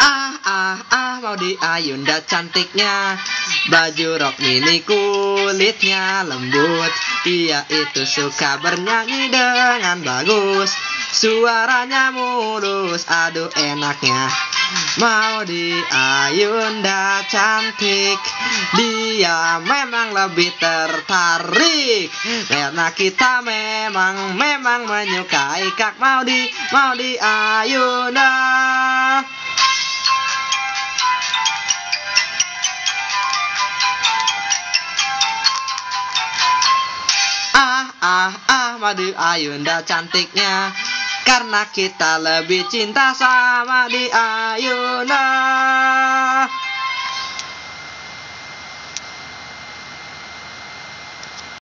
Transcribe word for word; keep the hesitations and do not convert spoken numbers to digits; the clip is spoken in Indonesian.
Ah ah ah Maudy Ayunda cantiknya, baju rok mini kulitnya lembut. Dia itu suka bernyanyi dengan bagus, suaranya mulus, aduh enaknya. Maudy Ayunda cantik, dia memang lebih tertarik karena kita memang memang menyukai Kak Maudy Maudy Ayunda. Ah ah ah Maudy Ayunda cantiknya, karena kita lebih cinta sama dia.